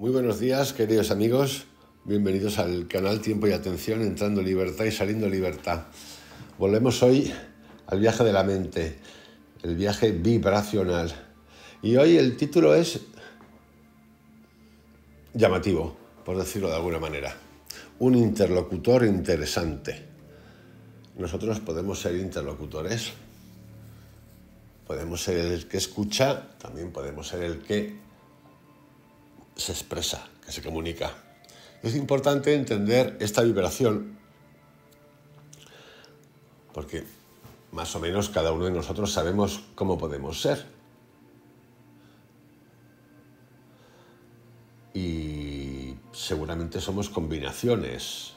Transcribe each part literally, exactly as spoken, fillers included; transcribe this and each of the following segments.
Muy buenos días, queridos amigos. Bienvenidos al canal Tiempo y Atención, entrando en libertad y saliendo en libertad. Volvemos hoy al viaje de la mente, el viaje vibracional. Y hoy el título es llamativo, por decirlo de alguna manera. Un interlocutor interesante. Nosotros podemos ser interlocutores. Podemos ser el que escucha, también podemos ser el que se expresa, que se comunica. Es importante entender esta vibración porque más o menos cada uno de nosotros sabemos cómo podemos ser. Y seguramente somos combinaciones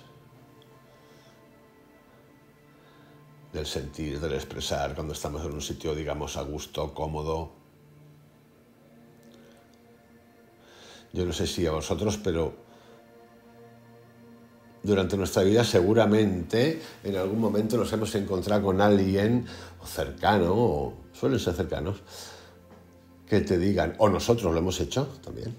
del sentir, del expresar, cuando estamos en un sitio, digamos, a gusto, cómodo. Yo no sé si a vosotros, pero durante nuestra vida seguramente en algún momento nos hemos encontrado con alguien cercano, o suelen ser cercanos, que te digan, o nosotros lo hemos hecho también,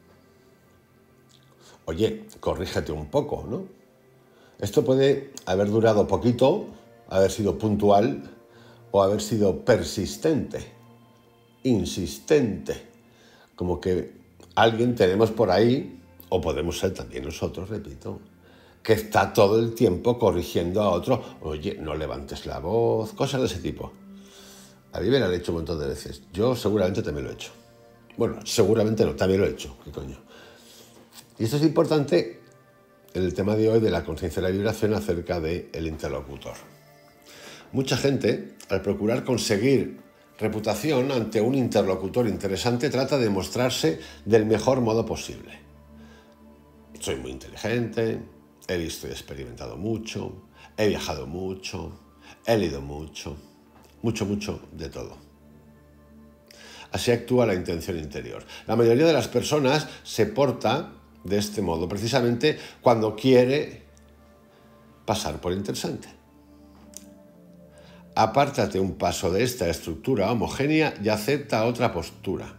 oye, corrígete un poco, ¿no? Esto puede haber durado poquito, haber sido puntual o haber sido persistente, insistente, como que alguien tenemos por ahí, o podemos ser también nosotros, repito, que está todo el tiempo corrigiendo a otro. Oye, no levantes la voz, cosas de ese tipo. A mí me lo han hecho un montón de veces. Yo seguramente también lo he hecho. Bueno, seguramente no, también lo he hecho. ¿Qué coño? Y esto es importante en el tema de hoy de la conciencia de la vibración acerca del interlocutor. Mucha gente, al procurar conseguir reputación ante un interlocutor interesante, trata de mostrarse del mejor modo posible. Soy muy inteligente, he visto y experimentado mucho, he viajado mucho, he leído mucho, mucho, mucho de todo. Así actúa la intención interior. La mayoría de las personas se porta de este modo, precisamente cuando quiere pasar por interesante. Apártate un paso de esta estructura homogénea y acepta otra postura.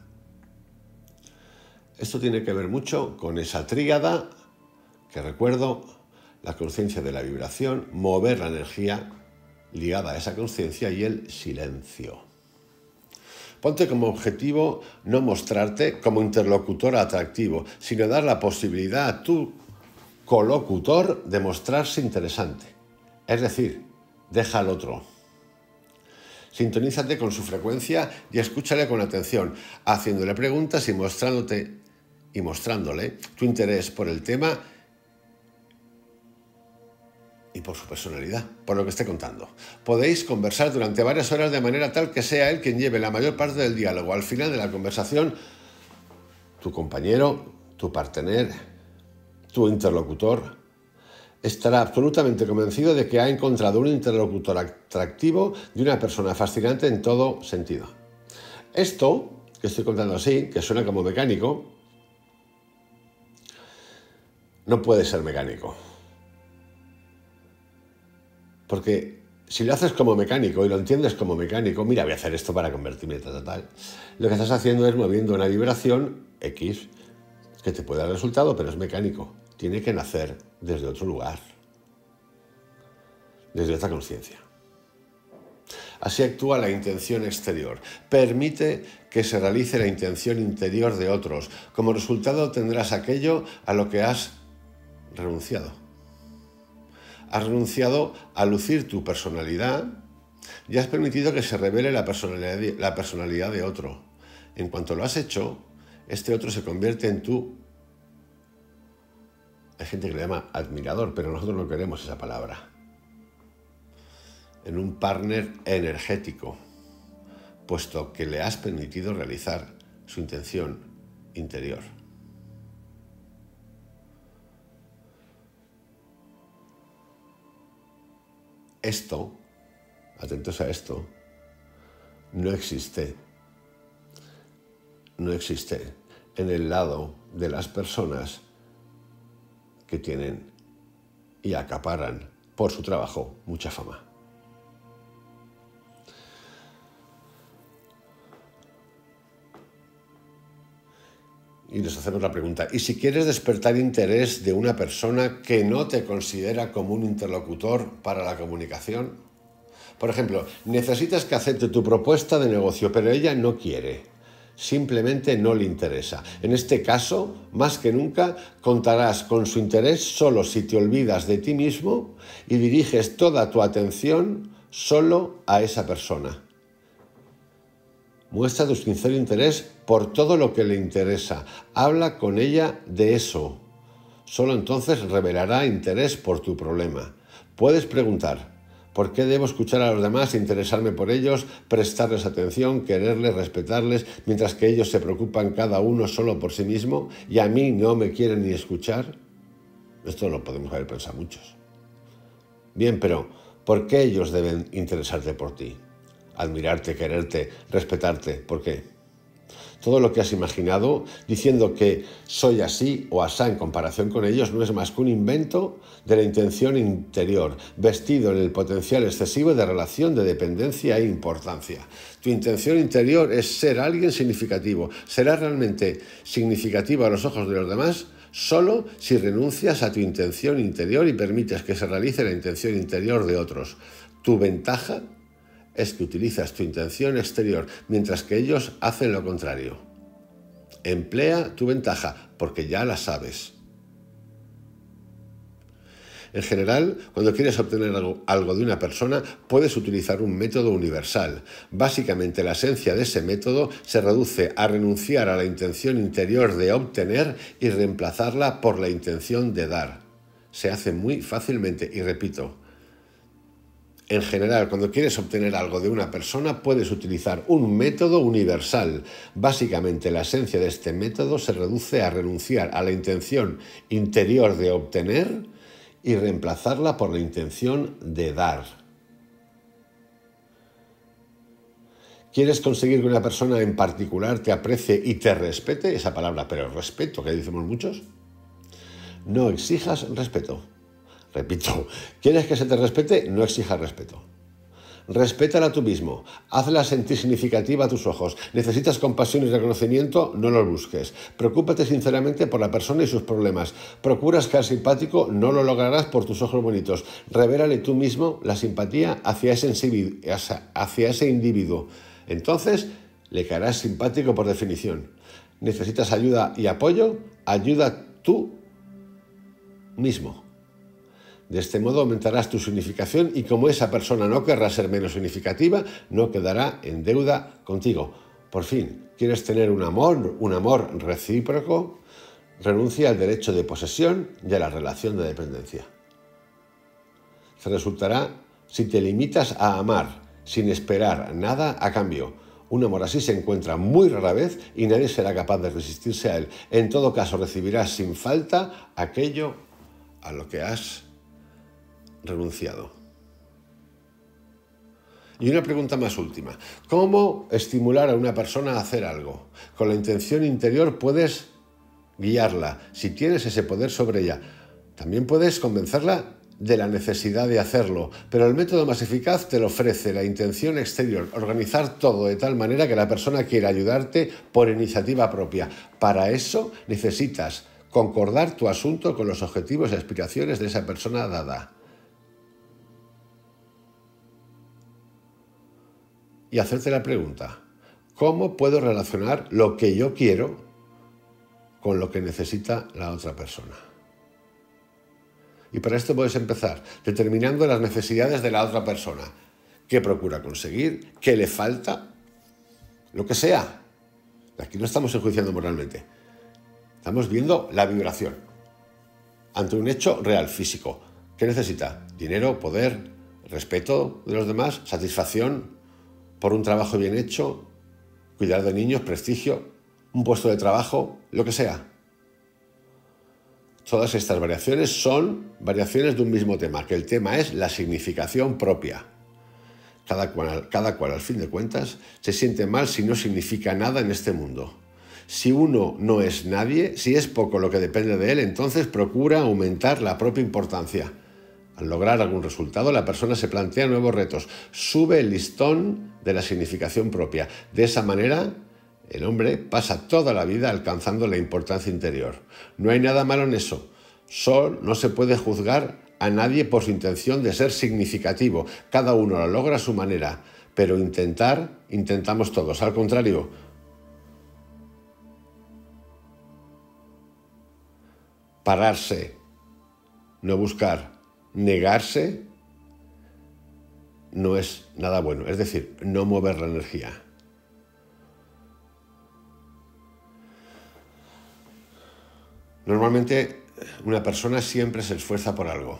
Esto tiene que ver mucho con esa tríada que recuerdo, la conciencia de la vibración, mover la energía ligada a esa conciencia y el silencio. Ponte como objetivo no mostrarte como interlocutor atractivo, sino dar la posibilidad a tu colocutor de mostrarse interesante. Es decir, deja al otro. Sintonízate con su frecuencia y escúchale con atención, haciéndole preguntas y mostrándote y mostrándole tu interés por el tema y por su personalidad, por lo que esté contando. Podéis conversar durante varias horas de manera tal que sea él quien lleve la mayor parte del diálogo. Al final de la conversación, tu compañero, tu partener, tu interlocutor estará absolutamente convencido de que ha encontrado un interlocutor atractivo de una persona fascinante en todo sentido. Esto que estoy contando así, que suena como mecánico, no puede ser mecánico. Porque si lo haces como mecánico y lo entiendes como mecánico, mira, voy a hacer esto para convertirme en tal, tal, tal, lo que estás haciendo es moviendo una vibración X que te puede dar resultado, pero es mecánico. Tiene que nacer desde otro lugar, desde esta conciencia. Así actúa la intención exterior. Permite que se realice la intención interior de otros. Como resultado tendrás aquello a lo que has renunciado. Has renunciado a lucir tu personalidad y has permitido que se revele la personalidad de, la personalidad de otro. En cuanto lo has hecho, este otro se convierte en tu... Hay gente que le llama admirador, pero nosotros no queremos esa palabra. En un partner energético, puesto que le has permitido realizar su intención interior. Esto, atentos a esto, no existe, no existe en el lado de las personas que tienen y acaparan por su trabajo mucha fama. Y nos hacemos la pregunta, ¿y si quieres despertar interés de una persona que no te considera como un interlocutor para la comunicación? Por ejemplo, necesitas que acepte tu propuesta de negocio, pero ella no quiere. Simplemente no le interesa. En este caso, más que nunca, contarás con su interés solo si te olvidas de ti mismo y diriges toda tu atención solo a esa persona. Muestra tu sincero interés por todo lo que le interesa. Habla con ella de eso. Solo entonces revelará interés por tu problema. Puedes preguntar, ¿por qué debo escuchar a los demás, interesarme por ellos, prestarles atención, quererles, respetarles, mientras que ellos se preocupan cada uno solo por sí mismo y a mí no me quieren ni escuchar? Esto lo podemos haber pensado muchos. Bien, pero ¿por qué ellos deben interesarte por ti? Admirarte, quererte, respetarte. ¿Por qué? Todo lo que has imaginado diciendo que soy así o asá en comparación con ellos no es más que un invento de la intención interior, vestido en el potencial excesivo de relación de dependencia e importancia. Tu intención interior es ser alguien significativo. Serás realmente significativo a los ojos de los demás solo si renuncias a tu intención interior y permites que se realice la intención interior de otros. Tu ventaja es que utilizas tu intención exterior, mientras que ellos hacen lo contrario. Emplea tu ventaja, porque ya la sabes. En general, cuando quieres obtener algo, algo de una persona, puedes utilizar un método universal. Básicamente, la esencia de ese método se reduce a renunciar a la intención interior de obtener y reemplazarla por la intención de dar. Se hace muy fácilmente, y repito, en general, cuando quieres obtener algo de una persona, puedes utilizar un método universal. Básicamente, la esencia de este método se reduce a renunciar a la intención interior de obtener y reemplazarla por la intención de dar. ¿Quieres conseguir que una persona en particular te aprecie y te respete? Esa palabra, pero respeto, que decimos muchos. No exijas respeto. Repito, ¿quieres que se te respete? No exijas respeto. Respétala tú mismo. Hazla sentir significativa a tus ojos. ¿Necesitas compasión y reconocimiento? No los busques. Preocúpate sinceramente por la persona y sus problemas. ¿Procuras ser simpático? No lo lograrás por tus ojos bonitos. Revélale tú mismo la simpatía hacia ese, hacia ese individuo. Entonces, le caerás simpático por definición. ¿Necesitas ayuda y apoyo? Ayuda tú mismo. De este modo aumentarás tu significación y como esa persona no querrá ser menos significativa, no quedará en deuda contigo. Por fin, ¿quieres tener un amor, un amor recíproco? Renuncia al derecho de posesión y a la relación de dependencia. Se resultará si te limitas a amar sin esperar nada a cambio. Un amor así se encuentra muy rara vez y nadie será capaz de resistirse a él. En todo caso, recibirás sin falta aquello a lo que has renunciado. Y una pregunta más última. ¿Cómo estimular a una persona a hacer algo? Con la intención interior puedes guiarla, si tienes ese poder sobre ella. También puedes convencerla de la necesidad de hacerlo, pero el método más eficaz te lo ofrece la intención exterior, organizar todo de tal manera que la persona quiera ayudarte por iniciativa propia. Para eso necesitas concordar tu asunto con los objetivos y aspiraciones de esa persona dada. Y hacerte la pregunta, ¿cómo puedo relacionar lo que yo quiero con lo que necesita la otra persona? Y para esto puedes empezar determinando las necesidades de la otra persona. ¿Qué procura conseguir? ¿Qué le falta? Lo que sea. Aquí no estamos enjuiciando moralmente. Estamos viendo la vibración ante un hecho real, físico. ¿Qué necesita? Dinero, poder, respeto de los demás, satisfacción por un trabajo bien hecho, cuidar de niños, prestigio, un puesto de trabajo, lo que sea. Todas estas variaciones son variaciones de un mismo tema, que el tema es la significación propia. Cada cual, cada cual, al fin de cuentas, se siente mal si no significa nada en este mundo. Si uno no es nadie, si es poco lo que depende de él, entonces procura aumentar la propia importancia. Al lograr algún resultado, la persona se plantea nuevos retos, sube el listón de la significación propia. De esa manera, El hombre pasa toda la vida alcanzando la importancia interior. No hay nada malo en eso. Solo no se puede juzgar a nadie por su intención de ser significativo. Cada uno lo logra a su manera, pero intentar, intentamos todos. Al contrario, pararse, no buscar, negarse, no es nada bueno. Es decir, no mover la energía. Normalmente una persona siempre se esfuerza por algo.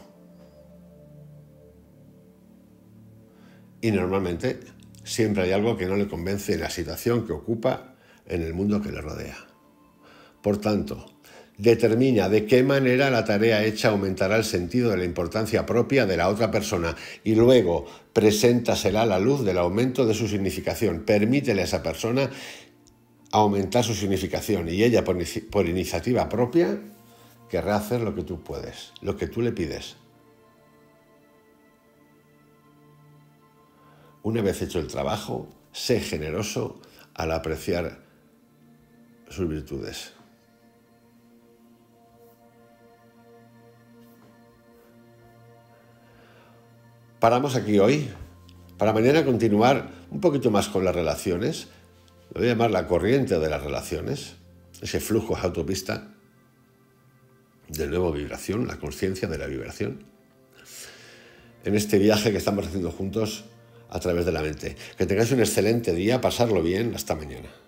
Y normalmente siempre hay algo que no le convence en la situación que ocupa en el mundo que le rodea. Por tanto, determina de qué manera la tarea hecha aumentará el sentido de la importancia propia de la otra persona y luego preséntasela a la luz del aumento de su significación. Permítele a esa persona aumentar su significación y ella, por, por iniciativa propia, querrá hacer lo que tú puedes, lo que tú le pides. Una vez hecho el trabajo, sé generoso al apreciar sus virtudes. Paramos aquí hoy, para mañana continuar un poquito más con las relaciones. Lo voy a llamar la corriente de las relaciones, ese flujo de autopista, de nuevo vibración, la conciencia de la vibración, en este viaje que estamos haciendo juntos a través de la mente. Que tengáis un excelente día, pasarlo bien, hasta mañana.